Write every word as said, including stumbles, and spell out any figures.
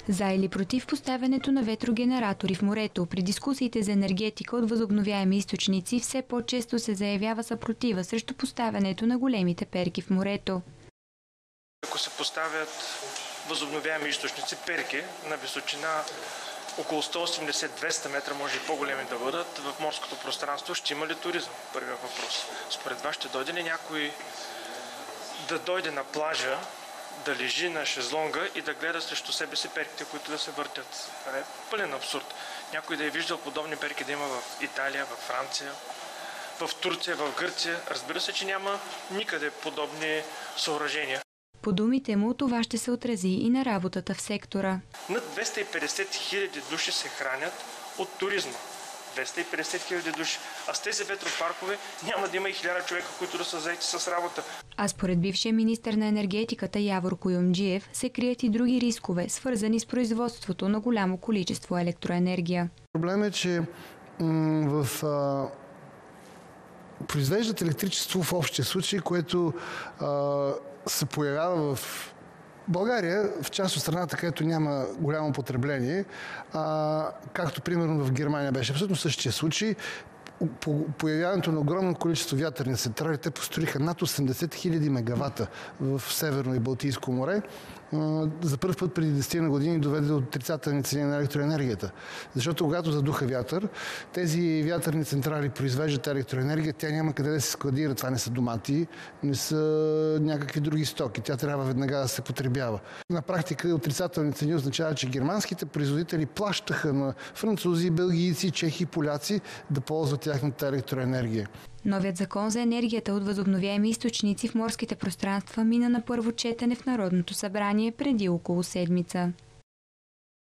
За или против поставянето на ветрогенератори в морето, при дискусиите за енергетика от възобновяеми източници все по-често се заявява съпротива срещу поставянето на големите перки в морето. Ако се поставят възобновяеми източници, перки на височина около сто осемдесет до двеста метра, може и по-големи да бъдат, в морското пространство, ще има ли туризъм? Първият въпрос. Според вас ще дойде ли някой да дойде на плажа, да лежи на шезлонга и да гледа срещу себе си перките, които да се въртят? Това е пълен абсурд. Някой да е виждал подобни перки да има в Италия, в Франция, в Турция, в Гърция. Разбира се, че няма никъде подобни съоръжения. По думите му, това ще се отрази и на работата в сектора. Над двеста и петдесет хиляди души се хранят от туризма. двеста и петдесет хиляди души. А с тези ветропаркове няма да има и хиляда човека, които да са заети с работа. А според бившия министър на енергетиката Явор Куюмджиев се крият и други рискове, свързани с производството на голямо количество електроенергия. Проблемът е, че в а, произвеждат електричество в общия случай, което а, се появява в България, в част от страната, където няма голямо потребление, а, както примерно в Германия беше абсолютно същия случай. По появяването на огромно количество вятърни централи, те построиха над осемдесет хиляди мегавата в Северно и Балтийско море. За първ път преди десет години доведе до отрицателни цени на електроенергията. Защото когато задуха вятър, тези вятърни централи произвеждат електроенергия, тя няма къде да се складира. Това не са домати, не са някакви други стоки. Тя трябва веднага да се потребява. На практика отрицателни цени означава, че германските производители плащаха на французи, белгийци, чехи, поляци да ползват тяхната електроенергия. Новият закон за енергията от възобновяеми източници в морските пространства мина на първо четене в Народното събрание преди около седмица.